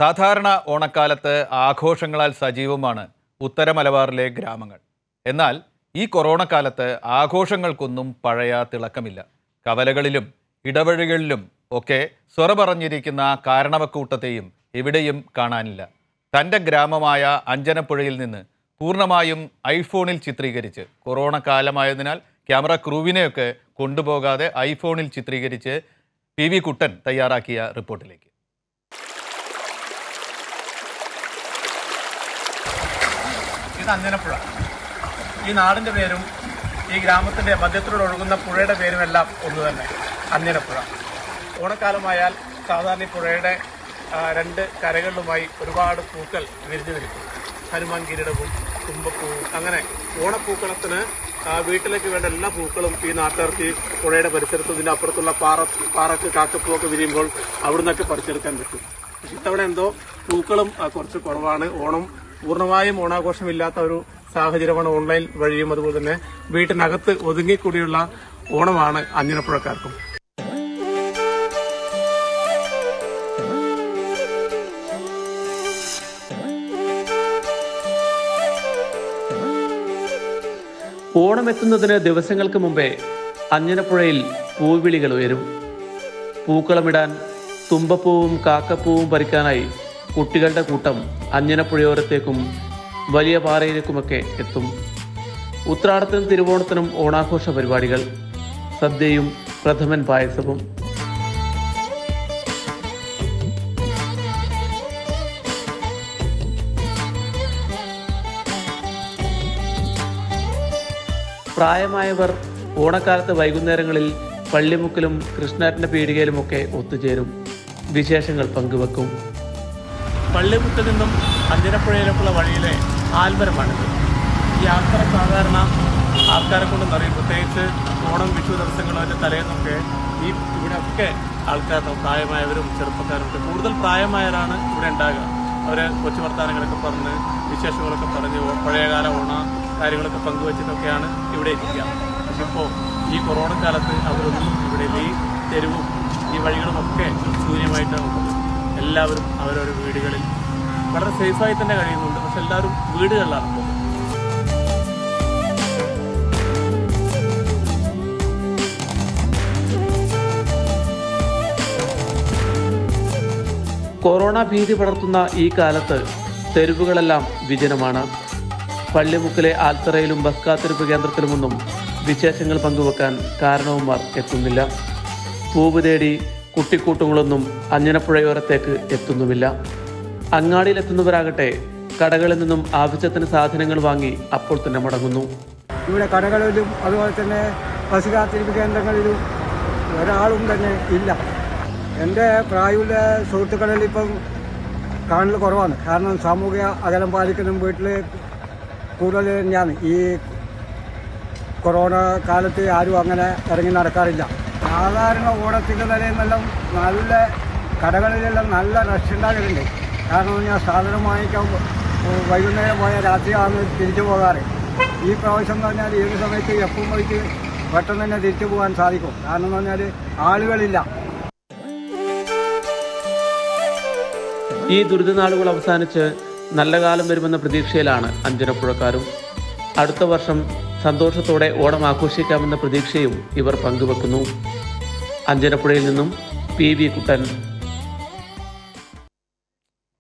സാധാരണ ഓണക്കാലത്ത് ആഘോഷങ്ങളാൽ സജീവമാണ് ഉത്തര മലബാറിലെ ഗ്രാമങ്ങൾ. എന്നാൽ ഈ കൊറോണ കാലത്ത് ആഘോഷങ്ങൾക്കൊന്നും പഴയ തിളക്കമില്ല. കവലകളിലും ഇടവഴികളിലും ഒക്കെ സ്വറ പറഞ്ഞിരിക്കുന്ന കാരണവക്കൂട്ടത്തെയും എവിടെയും കാണാനില്ല. തൻ്റെ ഗ്രാമമായ അഞ്ചനപ്പുഴയിൽ നിന്ന് പൂർണ്ണമായും ഐഫോണിൽ ചിത്രീകരിച്ച്, കൊറോണ കാലമായതിനാൽ ക്യാമറ ക്രൂവിനെയൊക്കെ കൊണ്ടുപോകാതെ ഐഫോണിൽ ചിത്രീകരിച്ച് PV കുട്ടൻ തയ്യാറാക്കിയ റിപ്പോർട്ടിലേക്ക്. ഇത് അഞ്ചനപ്പുഴ. ഈ നാടിൻ്റെ പേരും ഈ ഗ്രാമത്തിൻ്റെ മധ്യത്തിലൂടെ ഒഴുകുന്ന പുഴയുടെ പേരുമെല്ലാം ഒന്ന് തന്നെ, അഞ്ചനപ്പുഴ. ഓണക്കാലമായാൽ സാധാരണ പുഴയുടെ രണ്ട് കരകളിലുമായി ഒരുപാട് പൂക്കൾ വിരിഞ്ഞു നിൽക്കും. ഹനുമാൻ കിരീടവും തുമ്പപ്പൂവും, അങ്ങനെ ഓണപ്പൂക്കളത്തിന് വീട്ടിലേക്ക് വേണ്ട എല്ലാ പൂക്കളും ഈ നാട്ടുകാർക്ക് പുഴയുടെ പരിസരത്ത് ഇതിൻ്റെ അപ്പുറത്തുള്ള പാറക്ക് കാക്കപ്പൂവൊക്കെ വിരിയുമ്പോൾ അവിടെ നിന്നൊക്കെ പറിച്ചെടുക്കാൻ പറ്റും. ഇത്തവണ എന്തോ പൂക്കളും കുറച്ച് കുറവാണ്. ഓണം പൂർണ്ണമായും ഓണാഘോഷമില്ലാത്ത ഒരു സാഹചര്യമാണ് ഓൺലൈൻ വഴിയും അതുപോലെ തന്നെ വീട്ടിനകത്ത് ഒതുങ്ങിക്കൂടിയുള്ള ഓണമാണ് അഞ്ചനപ്പുഴക്കാർക്കും. ഓണമെത്തുന്നതിന് ദിവസങ്ങൾക്ക് മുമ്പേ അഞ്ഞനപ്പുഴയിൽ പൂവിളികൾ ഉയരും. പൂക്കളമിടാൻ തുമ്പപ്പൂവും കാക്കപ്പൂവും പറിക്കാനായി കുട്ടികളുടെ കൂട്ടം അഞ്ഞനപ്പുഴയോരത്തേക്കും വലിയ പാറയിലേക്കുമൊക്കെ എത്തും. ഉത്രാടത്തിനും തിരുവോണത്തിനും ഓണാഘോഷ പരിപാടികൾ, സദ്യയും പ്രഥമൻ പായസവും. പ്രായമായവർ ഓണക്കാലത്ത് വൈകുന്നേരങ്ങളിൽ പള്ളിമുക്കിലും കൃഷ്ണാരൻ്റെ പീടികയിലുമൊക്കെ ഒത്തുചേരും, വിശേഷങ്ങൾ പങ്കുവെക്കും. പള്ളിമുക്കിൽ നിന്നും അഞ്ചനപ്പുഴയിലേക്കുള്ള വഴിയിലെ ആൽമരമാണിത്. ഈ യാത്ര സാധാരണ ആൾക്കാരെ കൊണ്ട് നിറയും. പ്രത്യേകിച്ച് ഓണം, വിഷു ദിവസങ്ങളതിൻ്റെ തലേന്നൊക്കെ ഇവിടെയൊക്കെ ആൾക്കാർ, പ്രായമായവരും ചെറുപ്പക്കാരും ഒക്കെ, കൂടുതൽ പ്രായമായവരാണ് ഇവിടെ ഉണ്ടാകുക. അവർ കൊച്ചു വർത്താനങ്ങളൊക്കെ പറഞ്ഞ്, വിശേഷങ്ങളൊക്കെ പറഞ്ഞ്, പഴയകാല ഓണ കാര്യങ്ങളൊക്കെ പങ്കുവച്ചിട്ടൊക്കെയാണ് ഇവിടെ ഇരിക്കുക. പക്ഷെ ഇപ്പോൾ ഈ കൊറോണ കാലത്ത് അവരൊന്നും ഇവിടെ ഈ തെരുവും ഈ വഴികളുമൊക്കെ ശൂന്യമായിട്ടാണ് ഉള്ളത്. എല്ലാവരും അവരവരുടെ വീടുകളിൽ വളരെ സേഫായി തന്നെ കഴിയുന്നുണ്ട്. പക്ഷെ എല്ലാവരും വീടുകളിലാണ് പോകുന്നത്. കൊറോണ ഭീതി പടർത്തുന്ന ഈ കാലത്ത് തെരുവുകളെല്ലാം വിജനമാണ്. പള്ളിമുക്കിലെ ആൽത്തറയിലും ബസ് കാത്തിരിപ്പ് കേന്ദ്രത്തിലുമൊന്നും വിശേഷങ്ങൾ പങ്കുവെക്കാൻ കാരണവന്മാർ എത്തുന്നില്ല. പൂവ് തേടി കുട്ടിക്കൂട്ടങ്ങളൊന്നും അഞ്ഞനപ്പുഴയോരത്തേക്ക് എത്തുന്നുമില്ല. അങ്ങാടിയിലെത്തുന്നവരാകട്ടെ കടകളിൽ നിന്നും ആവശ്യത്തിന് സാധനങ്ങൾ വാങ്ങി അപ്പോൾ തന്നെ മടങ്ങുന്നു. ഇവിടെ കടകളിലും അതുപോലെ തന്നെ ബസ് കാത്തിരിപ്പ് കേന്ദ്രങ്ങളിലും ഒരാളും തന്നെ ഇല്ല. എൻ്റെ പ്രായമുള്ള സുഹൃത്തുക്കളിൽ ഇപ്പം കാണൽ കുറവാണ്. കാരണം സാമൂഹിക അകലം പാലിക്കുന്ന വീട്ടിൽ കൂടുതൽ തന്നെയാണ്. ഈ കൊറോണ കാലത്ത് ആരും അങ്ങനെ ഇറങ്ങി നടക്കാറില്ല. സാധാരണ ഓണത്തിൻ്റെ തലേന്നെല്ലാം നല്ല കടകളിലെല്ലാം നല്ല റഷ് ഉണ്ടാകലുണ്ട്. കാരണം ഞാൻ സാധനം വാങ്ങിക്കാൻ വൈകുന്നേരം പോയാൽ രാത്രിയാണ് തിരിച്ചു പോകാറ്. ഈ പ്രാവശ്യം എന്ന് പറഞ്ഞാൽ ഏത് സമയത്ത് എപ്പം പോയിട്ട് പെട്ടെന്ന് തന്നെ തിരിച്ചു പോകാൻ സാധിക്കും. കാരണം എന്ന് പറഞ്ഞാൽ ആളുകളില്ല. ഈ ദുരിതനാളുകൾ അവസാനിച്ച് നല്ല കാലം വരുമെന്ന പ്രതീക്ഷയിലാണ് അഞ്ചനപ്പുഴക്കാരും. അടുത്ത വർഷം സന്തോഷത്തോടെ ഓണം ആഘോഷിക്കാമെന്ന പ്രതീക്ഷയും ഇവർ പങ്കുവെക്കുന്നു. അഞ്ചനപ്പുഴയിൽ നിന്നും PV കുട്ടൻ,